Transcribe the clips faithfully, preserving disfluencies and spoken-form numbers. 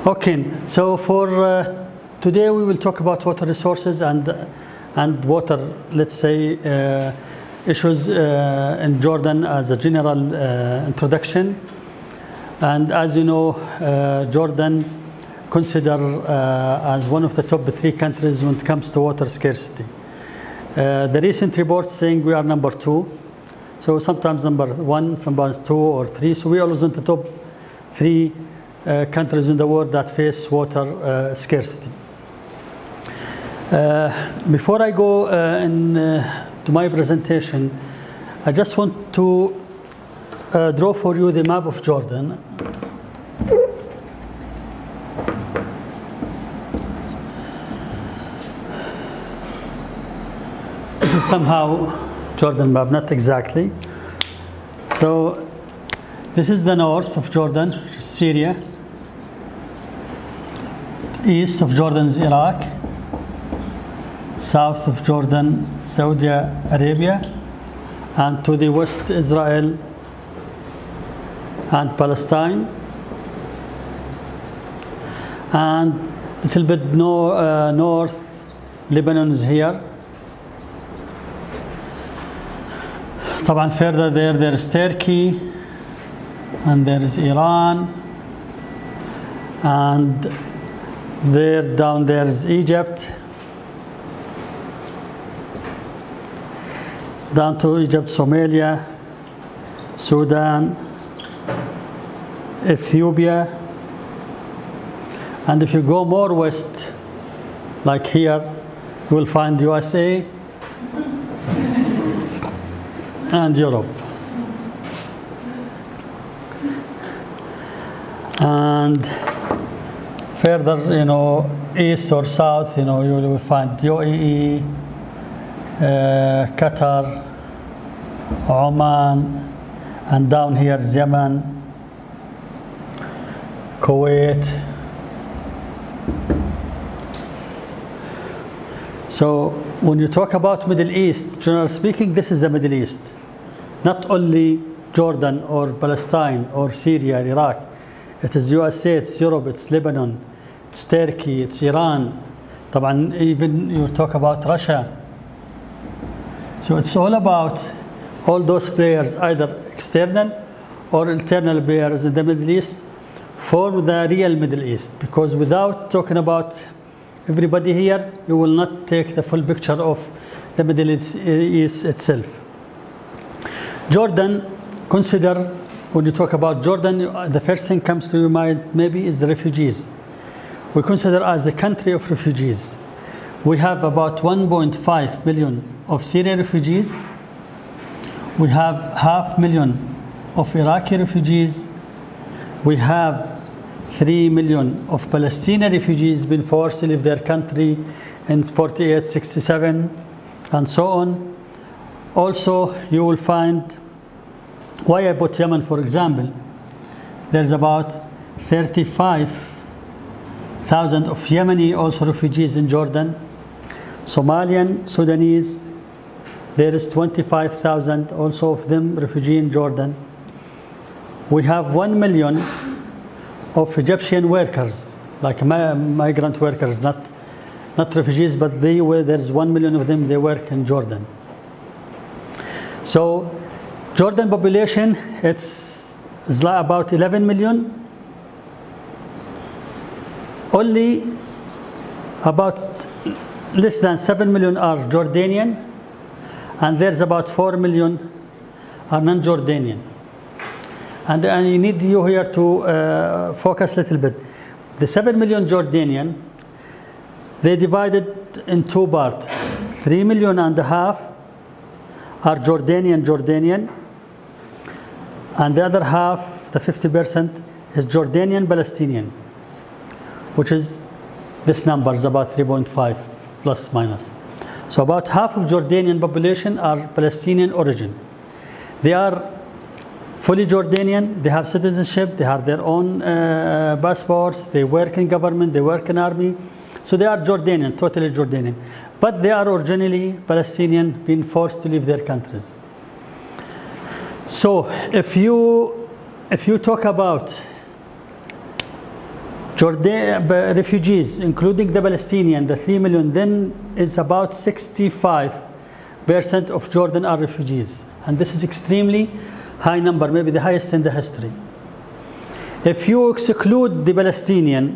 Okay, so for uh, today we will talk about water resources and and water, let's say, uh, issues uh, in Jordan as a general uh, introduction. And as you know, uh, Jordan considered uh, as one of the top three countries when it comes to water scarcity. Uh, the recent report saying we are number two. So sometimes number one, sometimes two or three. So we are always in the top three uh, countries in the world that face water uh, scarcity. Uh, before I go uh, in, uh, to my presentation, I just want to uh, draw for you the map of Jordan. This is somehow Jordan map, not exactly. So this is the north of Jordan, which is Syria. East of Jordan is Iraq. South of Jordan, Saudi Arabia. And to the west, Israel and Palestine. And a little bit no, uh, north, Lebanon is here. طبعا further there, there is Turkey, and there is Iran, and there down there is Egypt, down to Egypt, Somalia, Sudan, Ethiopia, and if you go more west, like here, you will find U S A and Europe. And further, you know, east or south, you know, you will find U A E, uh, Qatar, Oman, and down here is Yemen, Kuwait. So when you talk about Middle East, generally speaking, this is the Middle East. Not only Jordan or Palestine or Syria or Iraq. It is U S A, it's Europe, it's Lebanon, it's Turkey, it's Iran. طبعا even you talk about Russia. So it's all about all those players, either external or internal players in the Middle East, form the real Middle East. Because without talking about everybody here, you will not take the full picture of the Middle East itself. Jordan, consider, when you talk about Jordan, the first thing comes to your mind maybe is the refugees. We consider as the country of refugees. We have about one point five million of Syrian refugees. We have half million of Iraqi refugees. We have three million of Palestinian refugees been forced to leave their country in forty-eight, sixty-seven, and so on. Also, you will find, why I put Yemen, for example, there's about thirty-five thousand of Yemeni also refugees in Jordan. Somalian, Sudanese, there is twenty-five thousand also of them refugee in Jordan. We have one million of Egyptian workers, like migrant workers, not, not refugees, but they were, there's one million of them, they work in Jordan. So Jordan population, it's, it's about eleven million. Only about less than seven million are Jordanian, and there's about four million are non-Jordanian. And I need you here to uh, focus a little bit. The seven million Jordanian, they divided in two parts. three million and a half are Jordanian, Jordanian, and the other half, the fifty percent, is Jordanian, Palestinian, which is this number is about three point five plus minus. So about half of Jordanian population are Palestinian origin. They are fully Jordanian, they have citizenship, they have their own uh, passports, they work in government, they work in army. So they are Jordanian, totally Jordanian. But they are originally Palestinian, being forced to leave their countries. So if you, if you talk about Jordan refugees, including the Palestinian, the three million, then is about sixty-five percent of Jordan are refugees. And this is extremely high number, maybe the highest in the history. If you exclude the Palestinian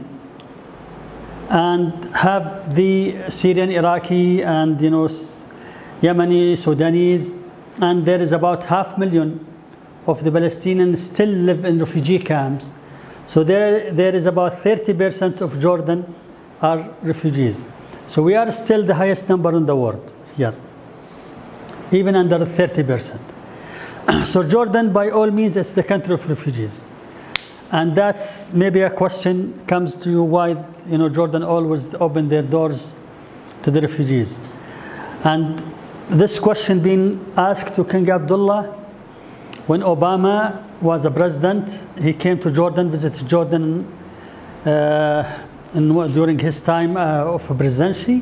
and have the Syrian, Iraqi, and you know, Yemeni, Sudanese, and there is about half million of the Palestinians still live in refugee camps. So there, there is about thirty percent of Jordan are refugees. So we are still the highest number in the world here, even under thirty percent. So Jordan, by all means, is the country of refugees. And that's maybe a question comes to you, why you know, Jordan always open their doors to the refugees. And this question being asked to King Abdullah when Obama was a president. He came to Jordan, visited Jordan uh, in, during his time uh, of presidency.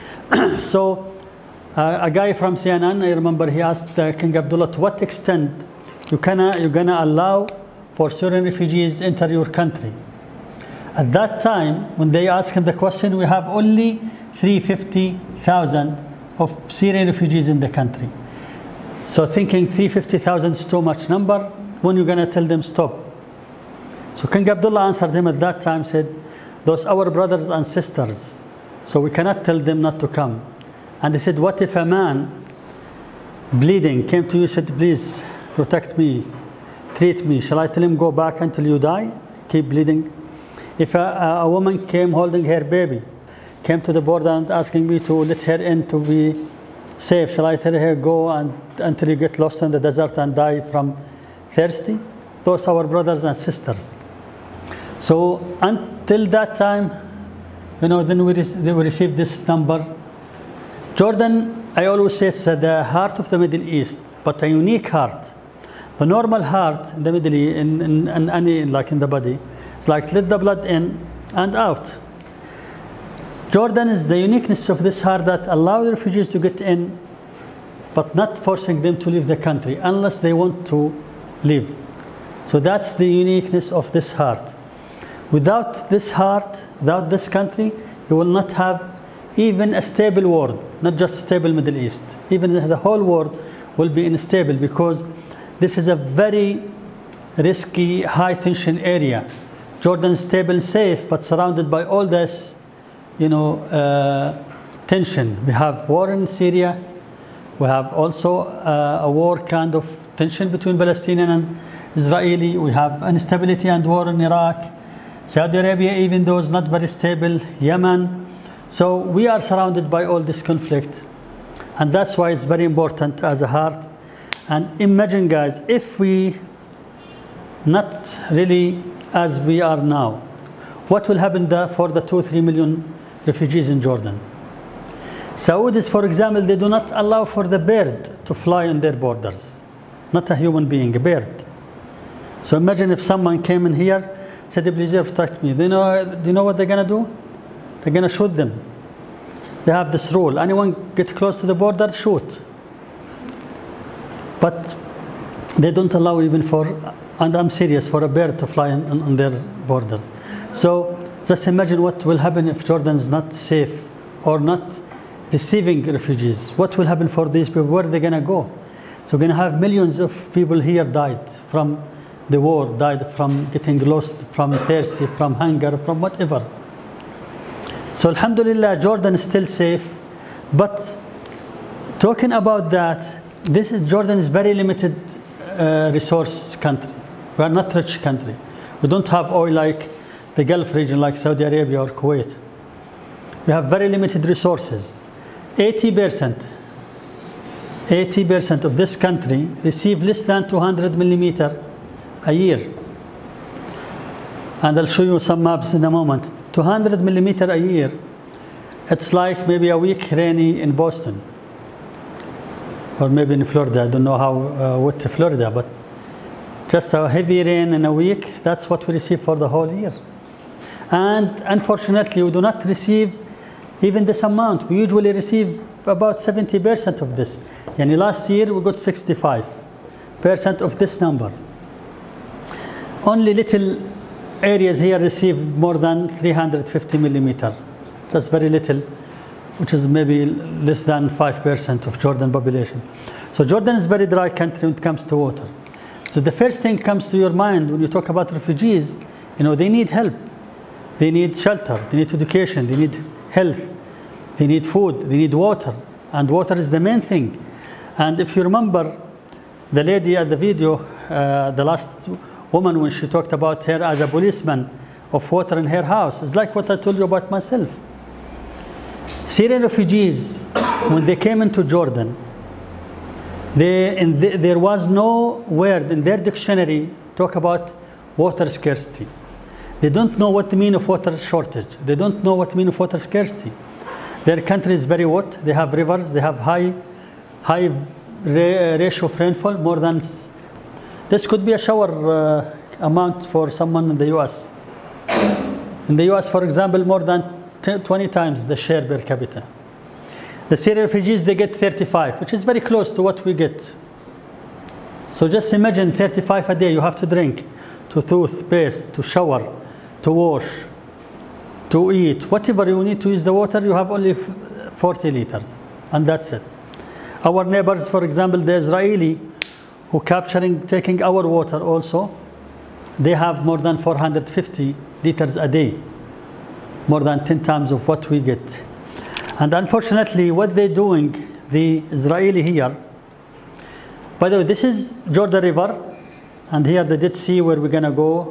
So uh, a guy from C N N, I remember, he asked uh, King Abdullah, to what extent you gonna, you're gonna allow for Syrian refugees enter your country? At that time, when they asked him the question, we have only three hundred fifty thousand of Syrian refugees in the country. So thinking three hundred fifty thousand is too much number, when you're going to tell them stop? So King Abdullah answered him at that time, said, those our brothers and sisters, so we cannot tell them not to come. And he said, what if a man bleeding came to you and said, please protect me, treat me, shall I tell him go back until you die, keep bleeding? If a, a woman came holding her baby, came to the border and asking me to let her in to be safe, shall I tell her go and until you get lost in the desert and die from thirsty? Those are our brothers and sisters. So until that time, you know, then we, we received this number. Jordan, I always say, it's the heart of the Middle East, but a unique heart. The normal heart in the Middle East, in, in, in any, like in the body, it's like let the blood in and out. Jordan is the uniqueness of this heart that allows the refugees to get in, but not forcing them to leave the country unless they want to leave. So that's the uniqueness of this heart. Without this heart, without this country, you will not have even a stable world, not just a stable Middle East. Even the whole world will be unstable, because this is a very risky, high tension area. Jordan is stable and safe, but surrounded by all this, you know, uh, tension. We have war in Syria. We have also uh, a war kind of tension between Palestinian and Israeli. We have instability and war in Iraq. Saudi Arabia, even though it's not very stable. Yemen. So we are surrounded by all this conflict. And that's why it's very important as a heart. And imagine, guys, if we not really as we are now, what will happen there for the two, three million refugees in Jordan? Saudis, for example, they do not allow for the bird to fly on their borders. Not a human being, a bird. So imagine if someone came in here, said, please protect me. Do you know, do you know what they're going to do? They're going to shoot them. They have this rule. Anyone get close to the border, shoot. But they don't allow even for, and I'm serious, for a bird to fly on, on, on their borders. So just imagine what will happen if Jordan is not safe or not receiving refugees. What will happen for these people? Where are they going to go? So we're going to have millions of people here died from the war, died from getting lost, from thirsty, from hunger, from whatever. So alhamdulillah, Jordan is still safe. But talking about that, this is, Jordan is very limited uh, resource country. We are not rich country. We don't have oil like the Gulf region, like Saudi Arabia or Kuwait. We have very limited resources. eighty percent, eighty percent of this country receive less than two hundred millimeter a year. And I'll show you some maps in a moment. two hundred millimeter a year. It's like maybe a week rainy in Boston. Or maybe in Florida. I don't know how uh, wet Florida, but just a heavy rain in a week, that's what we receive for the whole year. And unfortunately, we do not receive even this amount. We usually receive about seventy percent of this. And last year, we got sixty-five percent of this number. Only little areas here receive more than three hundred fifty millimeter. That's very little, which is maybe less than five percent of Jordan population. So Jordan is a very dry country when it comes to water. So the first thing comes to your mind when you talk about refugees, you know, they need help. They need shelter, they need education, they need health, they need food, they need water. And water is the main thing. And if you remember the lady at the video, uh, the last woman, when she talked about her as a policeman of water in her house, it's like what I told you about myself. Syrian refugees, when they came into Jordan, they, in the, there was no word in their dictionary talk about water scarcity. They don't know what the meaning of water shortage. They don't know what the meaning of water scarcity. Their country is very wet. They have rivers. They have high, high ratio of rainfall, more than, this could be a shower uh, amount for someone in the U S. In the U S, for example, more than twenty times the share per capita. The Syrian refugees, they get thirty-five, which is very close to what we get. So just imagine thirty-five a day you have to drink, to toothpaste, to shower, to wash, to eat. Whatever you need to use the water, you have only forty liters, and that's it. Our neighbors, for example, the Israeli, who capturing, taking our water also, they have more than four hundred fifty liters a day, more than ten times of what we get. And unfortunately, what they're doing, the Israeli here, by the way, this is Jordan River, and here the Dead Sea where we're gonna go.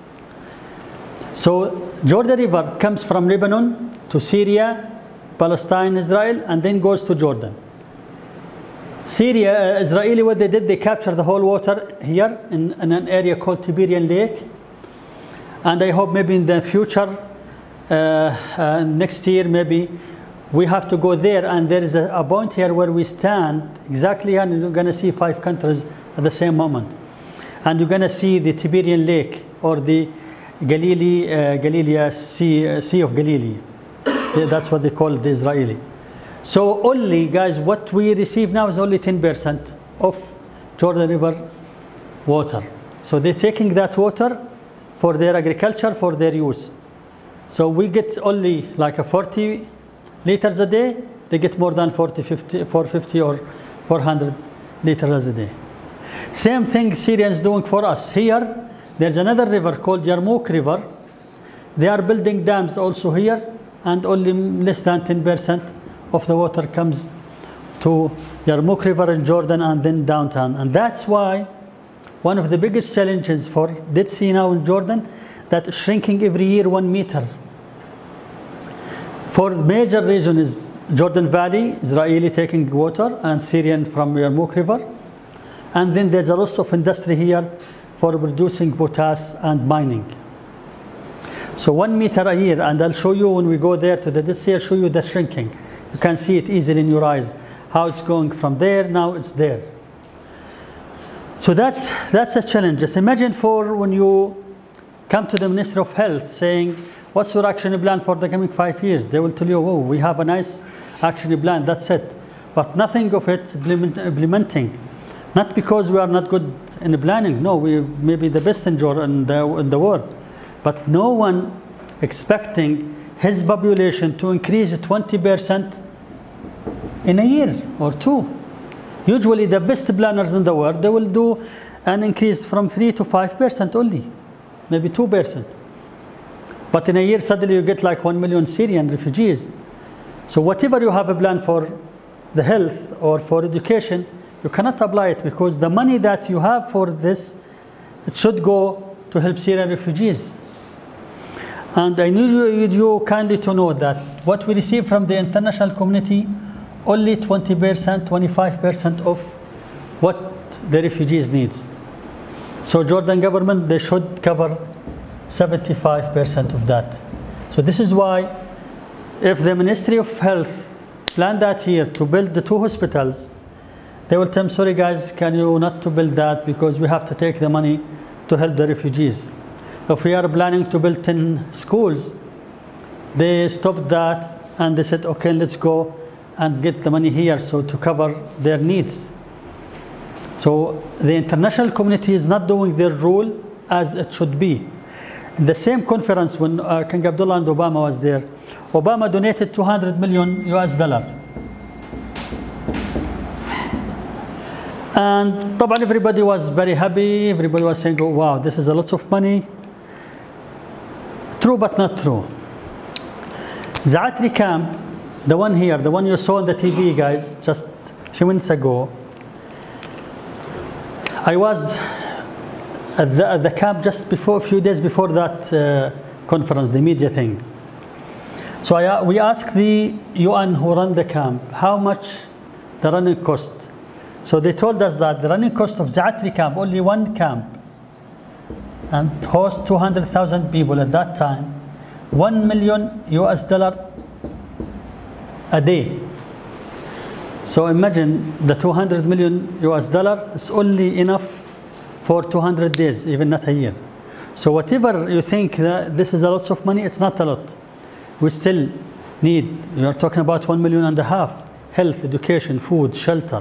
So Jordan River comes from Lebanon to Syria, Palestine, Israel, and then goes to Jordan. Syria, uh, Israeli, what they did, they captured the whole water here in, in an area called Tiberian Lake. And I hope maybe in the future, uh, uh, next year maybe, we have to go there, and there is a, a point here where we stand exactly, and you're gonna see five countries at the same moment. And you're gonna see the Tiberian Lake, or the Galilee, uh, Galilee sea, uh, sea of Galilee. That's what they call the Israeli. So only, guys, what we receive now is only ten percent of Jordan River water. So they're taking that water for their agriculture, for their use. So we get only like a forty liters a day. They get more than forty, fifty, four fifty or four hundred liters a day. Same thing Syrians doing for us. Here, there's another river called Yarmouk River. They are building dams also here, and only less than ten percent of the water comes to Yarmouk River in Jordan and then downtown. And that's why one of the biggest challenges for Dead Sea now in Jordan, that is shrinking every year one meter. For the major reason is Jordan Valley, Israeli taking water, and Syrian from Yarmouk River. And then there's a loss of industry here for producing potash and mining. So one meter a year, and I'll show you when we go there to the Dead Sea, I'll show you the shrinking. You can see it easily in your eyes, how it's going from there, now it's there. So that's, that's a challenge. Just imagine for when you come to the Ministry of Health saying, what's your action plan for the coming five years? They will tell you, oh, we have a nice action plan, that's it. But nothing of it implementing. Not because we are not good in planning, no, we may be the best in the, in the world. But no one expecting his population to increase twenty percent in a year or two. Usually the best planners in the world, they will do an increase from three to five percent only, maybe two percent. But in a year, suddenly you get like one million Syrian refugees. So whatever you have a plan for the health or for education, you cannot apply it, because the money that you have for this, it should go to help Syrian refugees. And I need you kindly to know that what we receive from the international community, only twenty percent, twenty-five percent of what the refugees needs. So Jordan government, they should cover seventy-five percent of that. So this is why if the Ministry of Health planned that year to build the two hospitals, they will tell them, sorry guys, can you not to build that, because we have to take the money to help the refugees. If we are planning to build ten schools, they stopped that and they said, okay, let's go and get the money here so to cover their needs. So the international community is not doing their role as it should be. In the same conference when uh, King Abdullah and Obama was there, Obama donated two hundred million U S dollar. And طبعا everybody was very happy, everybody was saying, oh, wow, this is a lot of money. True but not true. Zaatri camp, the one here, the one you saw on the T V, guys, just a few minutes ago, I was at the, at the camp just before, a few days before that uh, conference, the media thing. So I, we asked the U N who run the camp how much the running cost. So they told us that the running cost of Zaatri camp, only one camp, and host two hundred thousand people at that time, one million U S dollar a day. So imagine the two hundred million U S dollar is only enough for two hundred days, even not a year. So whatever you think that this is a lot of money, it's not a lot. We still need, you're talking about one million and a half, health, education, food, shelter.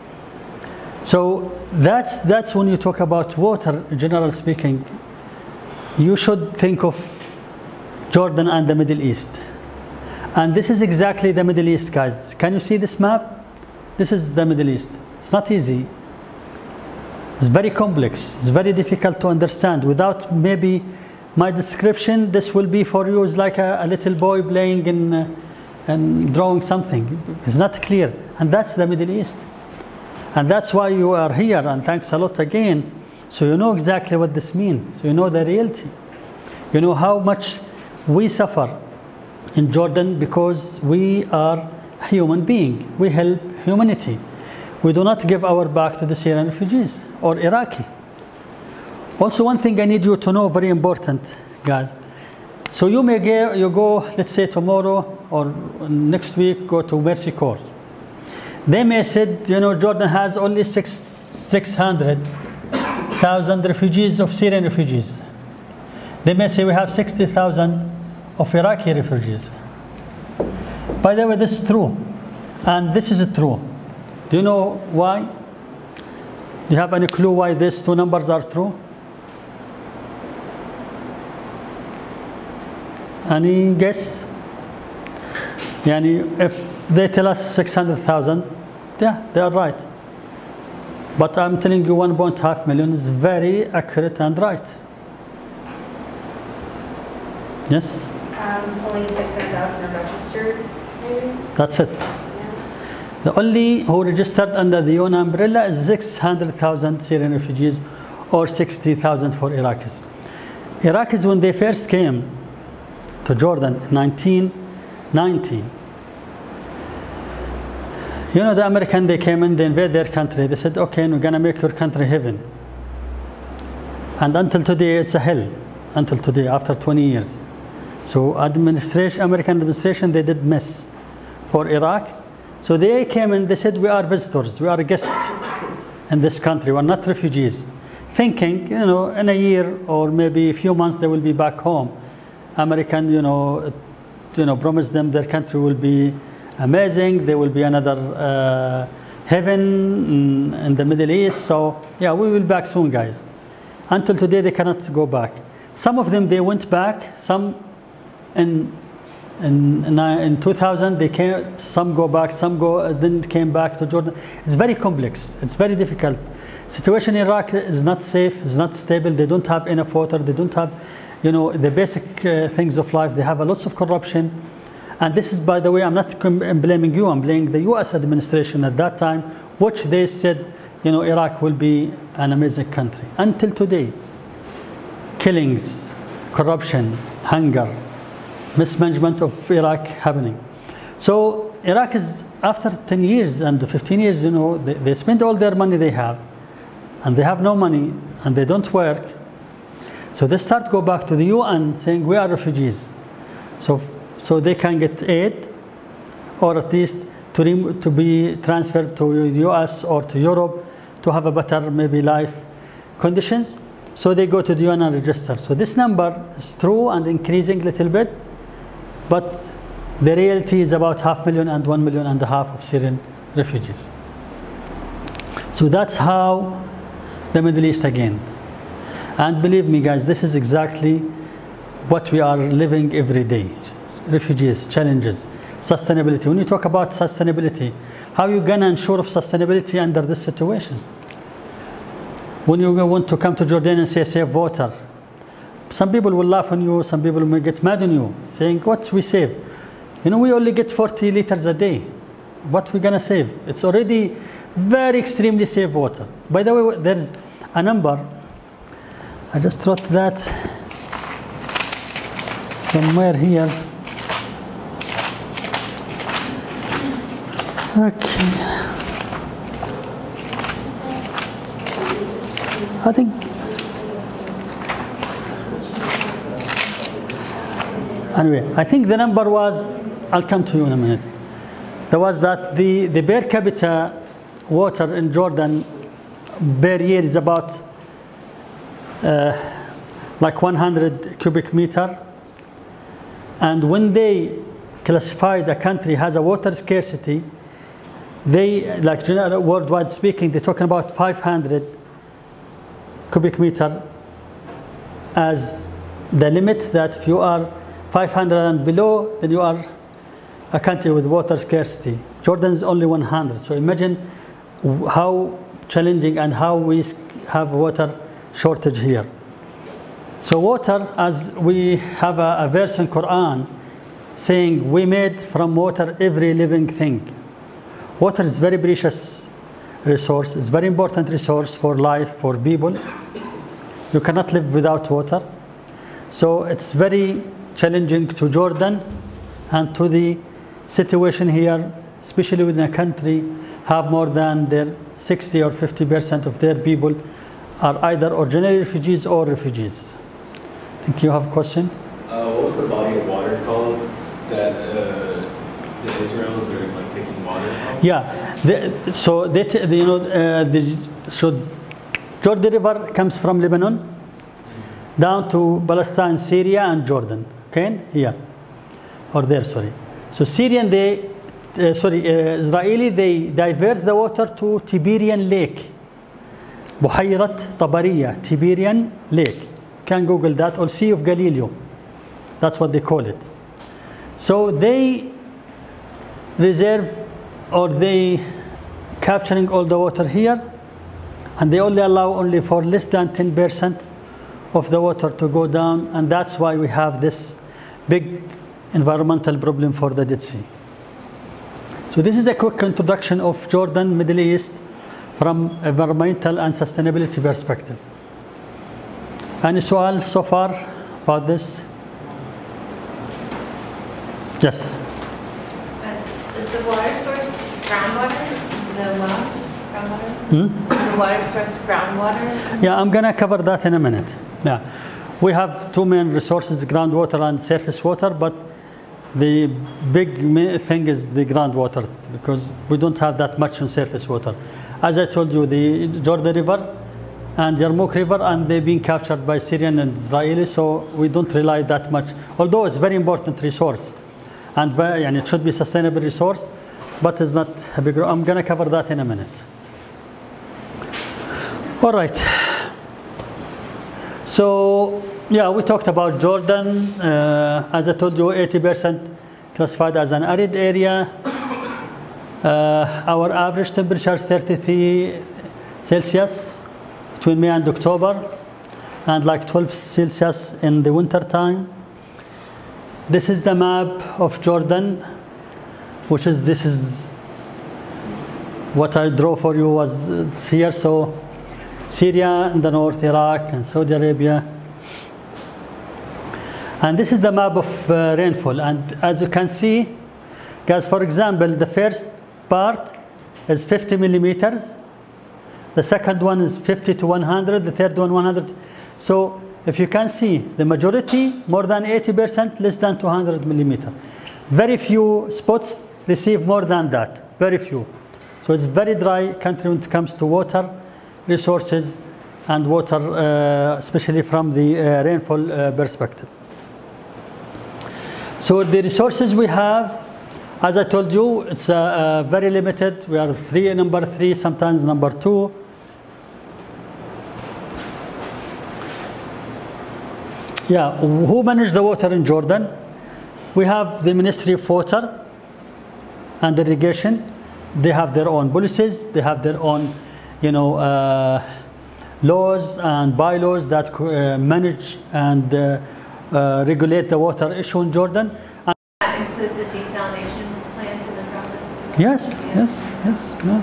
So that's, that's when you talk about water, generally speaking, you should think of Jordan and the Middle East. And this is exactly the Middle East, guys. Can you see this map? This is the Middle East. It's not easy. It's very complex. It's very difficult to understand. Without maybe my description, this will be for you is like a, a little boy playing in, uh, and drawing something. It's not clear. And that's the Middle East. And that's why you are here, and thanks a lot again. So you know exactly what this means. So you know the reality. You know how much we suffer in Jordan because we are a human being. We help humanity. We do not give our back to the Syrian refugees or Iraqi. Also, one thing I need you to know, very important, guys. So you may go, you go, let's say tomorrow or next week, go to Mercy Corps. They may say, you know, Jordan has only six, 600,000 refugees of Syrian refugees. They may say we have sixty thousand of Iraqi refugees. By the way, this is true. And this is true. Do you know why? Do you have any clue why these two numbers are true? Any guess? Yani if they tell us six hundred thousand, yeah, they are right. But I'm telling you one point five million is very accurate and right. Yes? Um, only six hundred thousand are registered, maybe? That's it. Yeah. The only who registered under the U N umbrella is six hundred thousand Syrian refugees or sixty thousand for Iraqis. Iraqis, when they first came to Jordan in nineteen ninety, you know, the American, they came in, they invade their country. They said, okay, we're going to make your country heaven. And until today, it's a hell. Until today, after twenty years. So administration, American administration, they did mess for Iraq. So they came in, they said, we are visitors, we are guests in this country, we're not refugees. Thinking, you know, in a year or maybe a few months, they will be back home. American, you know, you know, promised them their country will be amazing, there will be another uh, heaven in, in the Middle East. So yeah, we will be back soon, guys. Until today, they cannot go back. Some of them, they went back, some in In, in, in two thousand, they came, some go back, some go, then came back to Jordan. It's very complex. It's very difficult. Situation in Iraq is not safe, it's not stable. They don't have enough water. They don't have, you know, the basic uh, things of life. They have a lots of corruption. And this is, by the way, I'm not I'm blaming you. I'm blaming the U S administration at that time, which they said, you know, Iraq will be an amazing country. Until today, killings, corruption, hunger, mismanagement of Iraq happening. So Iraq is, after ten years and fifteen years, you know, they, they spend all their money they have, and they have no money, and they don't work. So they start to go back to the U N saying, we are refugees. So, so they can get aid, or at least to, to be transferred to the U S or to Europe to have a better, maybe, life conditions. So they go to the U N and register. So this number is true and increasing a little bit. But the reality is about half million and one million and a half of Syrian refugees. So that's how the Middle East again. And believe me, guys, this is exactly what we are living every day. Refugees, challenges, sustainability. When you talk about sustainability, how are you going to ensure of sustainability under this situation? When you want to come to Jordan and say save water, some people will laugh on you, some people may get mad on you, saying, what we save? You know, we only get forty liters a day. What we going to save? It's already very extremely safe water. By the way, there's a number. I just wrote that somewhere here. Okay. I think anyway, I think the number was, I'll come to you in a minute. There was that the, the per capita water in Jordan per year is about uh, like one hundred cubic meter. And when they classify the country has a water scarcity, they, like general, worldwide speaking, they're talking about five hundred cubic meter as the limit, that if you are five hundred and below, then you are a country with water scarcity. Jordan is only one hundred. So imagine how challenging and how we have water shortage here. So water, as we have a, a verse in Quran saying, we made from water every living thing. Water is very precious resource. It's very important resource for life, for people. You cannot live without water. So it's very challenging to Jordan and to the situation here, especially within a country have more than their sixty or fifty percent of their people are either originally refugees or refugees. I think you have a question? Uh, what was the body of water called that uh, the Israelis are like taking water from? Yeah, the, so they, the, you know, uh, the, so Jordan River comes from Lebanon down to Palestine, Syria, and Jordan. Okay, here or there, sorry. So Syrian, they, uh, sorry, uh, Israeli, they divert the water to Tiberian Lake. Buhayrat Tabariya, Tiberian Lake. You can Google that, or Sea of Galilee. That's what they call it. So they reserve, or they capturing all the water here, and they only allow only for less than ten percent of the water to go down, and that's why we have this big environmental problem for the Dead Sea. So this is a quick introduction of Jordan, Middle East, from environmental and sustainability perspective. Any su'al so far about this? Yes? Is the water source groundwater? Is the well groundwater? Hmm? Is the water source groundwater? Yeah, I'm going to cover that in a minute. Yeah, we have two main resources, groundwater and surface water, but the big thing is the groundwater, because we don't have that much on surface water. As I told you, the Jordan River and Yarmouk River, and they've been captured by Syrian and Israeli, so we don't rely that much. Although it's a very important resource, and, very, and it should be a sustainable resource, but it's not a big. I'm going to cover that in a minute. All right. So, yeah, we talked about Jordan. Uh, as I told you, eighty percent classified as an arid area. Uh, our average temperature is thirty-three Celsius between May and October, and like twelve Celsius in the winter time. This is the map of Jordan, which is, this is what I draw for you was here. So Syria in the north, Iraq and Saudi Arabia. And this is the map of uh, rainfall. And as you can see, guys, for example, the first part is fifty millimeters. The second one is fifty to one hundred. The third one, one hundred. So if you can see, the majority, more than eighty percent, less than two hundred millimeter. Very few spots receive more than that. Very few. So it's very dry country when it comes to water resources and water, uh, especially from the uh, rainfall uh, perspective. So the resources we have, as I told you, it's uh, uh, very limited. We are three, number three, sometimes number two. Yeah, who manage the water in Jordan? We have the Ministry of Water and Irrigation. They have their own policies. They have their own, you know, uh, laws and bylaws that uh, manage and uh, uh, regulate the water issue in Jordan. And that includes a desalination plant in the process as well? yes, Yeah. yes, yes. No.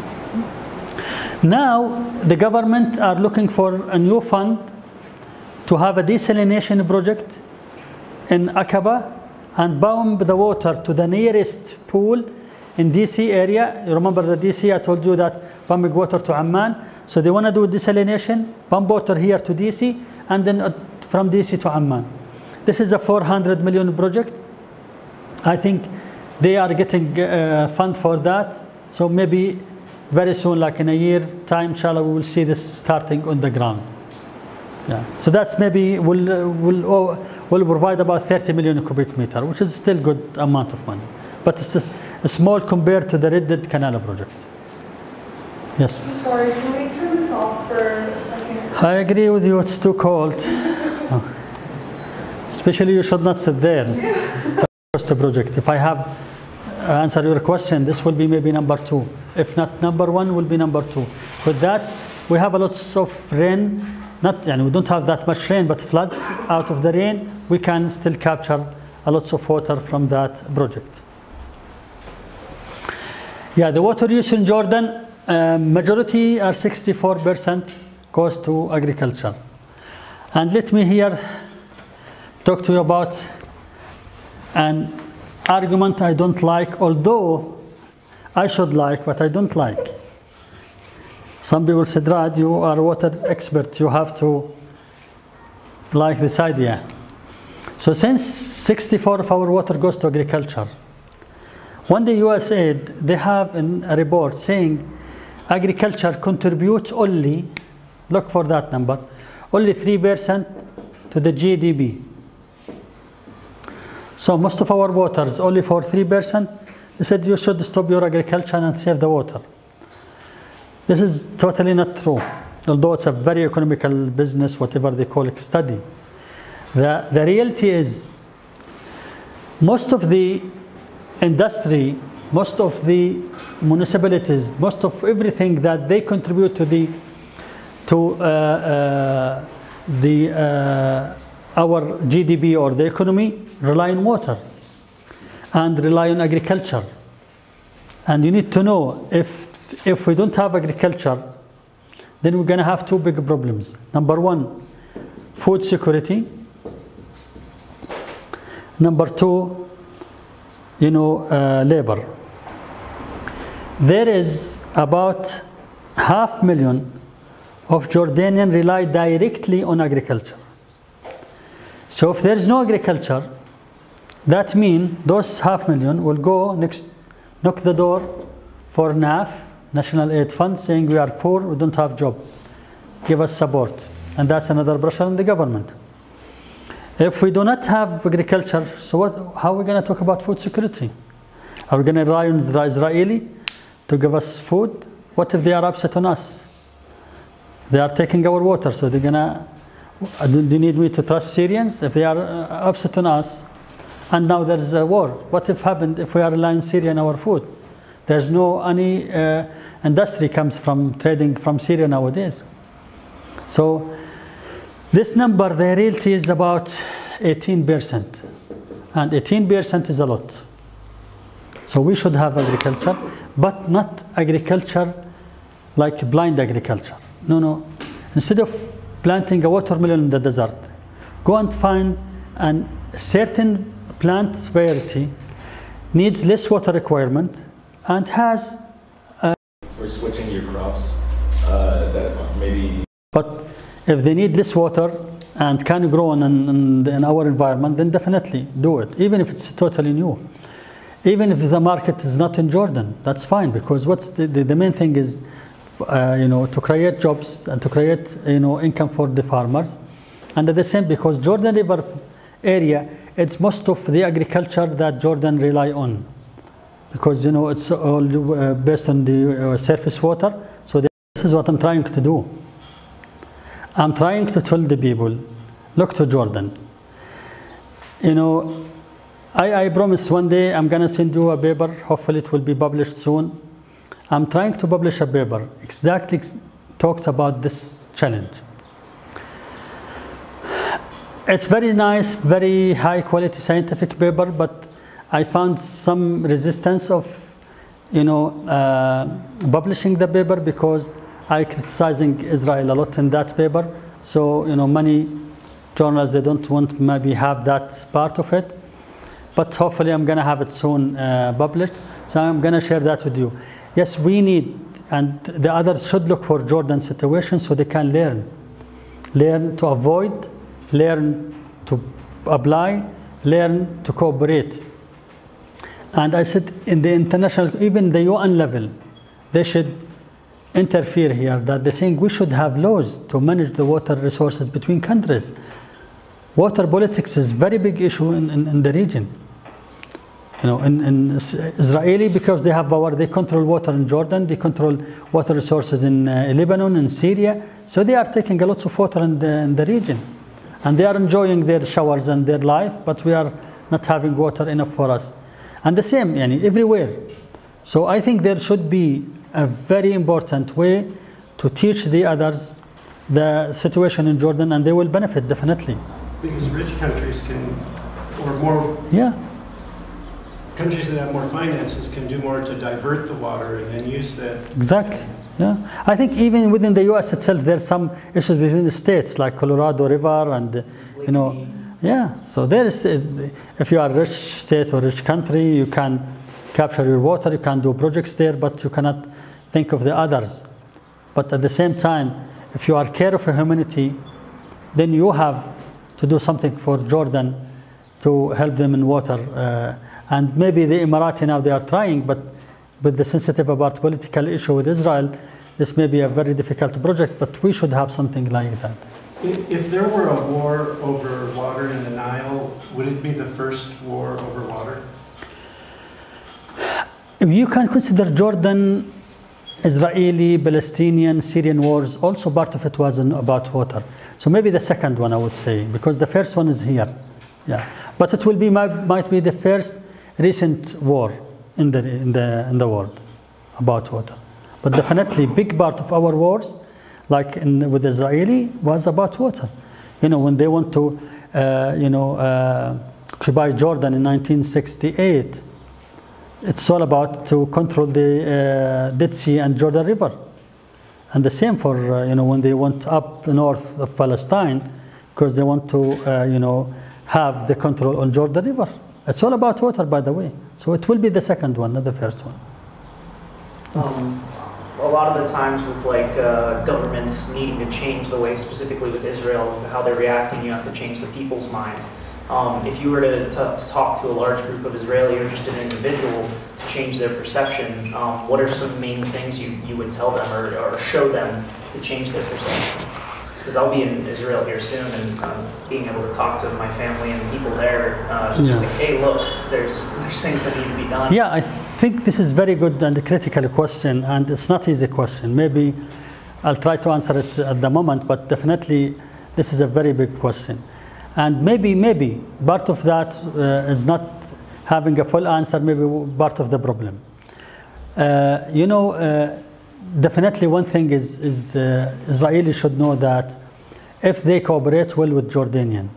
Now the government are looking for a new fund to have a desalination project in Aqaba and pump the water to the nearest pool in D C area. You remember the D C, I told you that pumping water to Amman. So they want to do desalination, pump water here to D C, and then uh, from D C to Amman. This is a four hundred million project. I think they are getting uh, fund for that. So maybe very soon, like in a year time, inshallah, we will see this starting on the ground. Yeah. So that's maybe will uh, will oh, will provide about thirty million cubic meter, which is still good amount of money, but it's just small compared to the Red Dead Canal project. Yes. I'm sorry, can we turn this off for a second? I agree with you. It's too cold. Oh. Especially, you should not sit there. It's a project. If I have answered your question, this will be maybe number two. If not number one, will be number two. With that, we have a lot of rain. Not, and we don't have that much rain, but floods out of the rain, we can still capture a lot of water from that project. Yeah, the water use in Jordan, uh, majority are sixty-four percent goes to agriculture. And let me here talk to you about an argument I don't like, although I should like, but I don't like. Some people said, Rad, you are a water expert, you have to like this idea. So since sixty-four of our water goes to agriculture, when the U S A I D, they have a report saying agriculture contributes only, look for that number, only three percent to the G D P. So most of our water is only for three percent. They said you should stop your agriculture and save the water. This is totally not true, although it's a very economical business, whatever they call it, study. The, the reality is, most of the industry, most of the municipalities, most of everything that they contribute to the to uh, uh, the uh, our G D P or the economy rely on water and rely on agriculture. And you need to know, if if we don't have agriculture, then we're going to have two big problems. Number one, food security. Number two, you know, uh, labor. There is about half million of Jordanians rely directly on agriculture. So if there's no agriculture, that means those half million will go next, knock the door for N A F, National Aid Fund, saying we are poor, we don't have job, give us support. And that's another pressure on the government. If we do not have agriculture, so what, how are we going to talk about food security? Are we going to rely on the Israeli to give us food? What if they are upset on us? They are taking our water, so they're going to, do you need me to trust Syrians? If they are uh, upset on us, and now there's a war, what if happened if we are relying on Syria on our food? There's no any uh, industry comes from trading from Syria nowadays. So this number, the reality is about eighteen percent, and eighteen percent is a lot. So we should have agriculture, but not agriculture like blind agriculture. No, no. Instead of planting a watermelon in the desert, go and find a certain plant variety, needs less water requirement, and has a for switching your crops, uh, that maybe. But if they need less water and can grow in, in, in our environment, then definitely do it, even if it's totally new. Even if the market is not in Jordan, that's fine, because what's the, the, the main thing is, uh, you know, to create jobs and to create, you know, income for the farmers. And at the same, because Jordan River area, it's most of the agriculture that Jordan rely on. Because, you know, it's all uh, based on the uh, surface water. So this is what I'm trying to do. I'm trying to tell the people, look to Jordan. you know, I, I promise one day I'm going to send you a paper. Hopefully it will be published soon. I'm trying to publish a paper exactly talks about this challenge. It's very nice, very high quality scientific paper, but I found some resistance of, you know, uh, publishing the paper because I criticizing Israel a lot in that paper. So, you know, many journals, they don't want maybe have that part of it. But hopefully I'm going to have it soon uh, published. So I'm going to share that with you. Yes, we need, and the others should look for Jordan situation so they can learn. Learn to avoid, learn to apply, learn to cooperate. And I said in the international, even the U N level, they should interfere here, that they think we should have laws to manage the water resources between countries. Water politics is a very big issue in, in, in the region. You know, in, in Israeli, because they have power, they control water in Jordan, they control water resources in uh, Lebanon and Syria. So they are taking a lot of water in the, in the region. And they are enjoying their showers and their life, but we are not having water enough for us. And the same, yani, everywhere. So I think there should be a very important way to teach the others the situation in Jordan, and they will benefit definitely. Because rich countries can, or more, yeah. countries that have more finances can do more to divert the water and then use that. Exactly. Yeah. I think even within the U S itself, there's some issues between the states, like Colorado River and, you know, yeah. So there is, if you are a rich state or rich country, you can capture your water, you can do projects there, but you cannot think of the others. But at the same time, if you are care of humanity, then you have to do something for Jordan to help them in water. Uh, and maybe the Emirati now, they are trying, but with the sensitive about political issue with Israel, this may be a very difficult project, but we should have something like that. If, if there were a war over water in the Nile, would it be the first war over water? You can consider Jordan, Israeli, Palestinian, Syrian wars, also part of it was about water. So maybe the second one, I would say, because the first one is here. Yeah. But it will be, might, might be the first recent war in the, in, the, in the world about water. But definitely big part of our wars, like in, with Israeli, was about water. You know, when they want to, uh, you know, uh, occupy Jordan in nineteen sixty-eight, it's all about to control the uh, Dead Sea and Jordan River. And the same for, uh, you know, when they went up north of Palestine, because they want to, uh, you know, have the control on Jordan River. It's all about water, by the way. So it will be the second one, not the first one. Yes. Um, a lot of the times with like uh, governments needing to change the way, specifically with Israel, how they're reacting, you have to change the people's mind. Um, if you were to, to, to talk to a large group of Israeli or just an individual to change their perception, um, what are some main things you, you would tell them or, or show them to change their perception? Because I'll be in Israel here soon, and um, being able to talk to my family and people there, uh, yeah. like, hey, look, there's, there's things that need to be done. Yeah, I think this is very good and a critical question, and it's not easy question. Maybe I'll try to answer it at the moment, but definitely this is a very big question. And maybe, maybe part of that uh, is not having a full answer, maybe part of the problem. Uh, you know, uh, definitely one thing is, is uh, Israelis should know that if they cooperate well with Jordanian,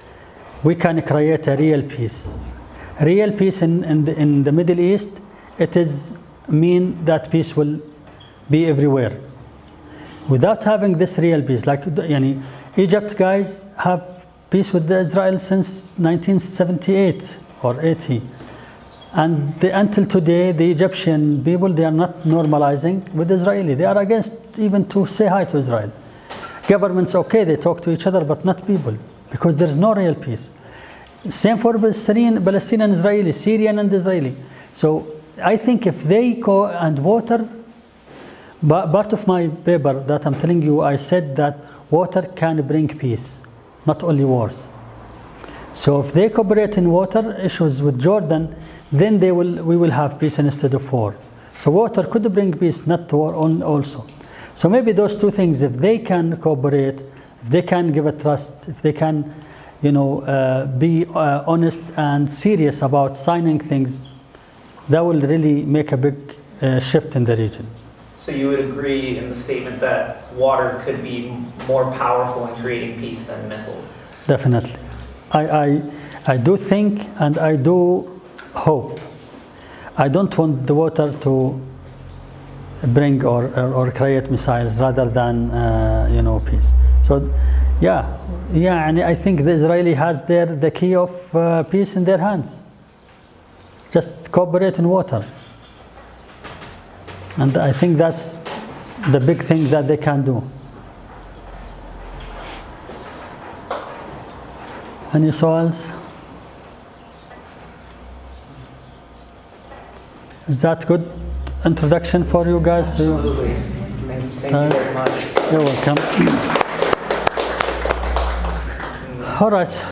we can create a real peace. Real peace in, in, the, in the Middle East, it is mean that peace will be everywhere. Without having this real peace, like yani, Egypt guys have peace with Israel since nineteen seventy-eight or eighty. And the, until today, the Egyptian people, they are not normalizing with Israeli. They are against even to say hi to Israel. Governments, okay, they talk to each other, but not people, because there's no real peace. Same for Palestinian, Palestinian and Israeli, Syrian and Israeli. So I think if they go and water, part of my paper that I'm telling you, I said that water can bring peace, not only wars. So if they cooperate in water issues with Jordan, then they will, we will have peace instead of war. So water could bring peace, not war also. So maybe those two things, if they can cooperate, if they can give a trust, if they can, you know, uh, be uh, honest and serious about signing things, that will really make a big uh, shift in the region. So you would agree in the statement that water could be more powerful in creating peace than missiles? Definitely. I, I, I do think and I do hope. I don't want the water to bring or, or, or create missiles rather than, uh, you know, peace. So, yeah, yeah, and I think the Israeli has their, the key of uh, peace in their hands. Just cooperate in water. And I think that's the big thing that they can do. Any sawals? Is that good introduction for you guys? Absolutely. Thank, thank you very much. You're welcome. All right.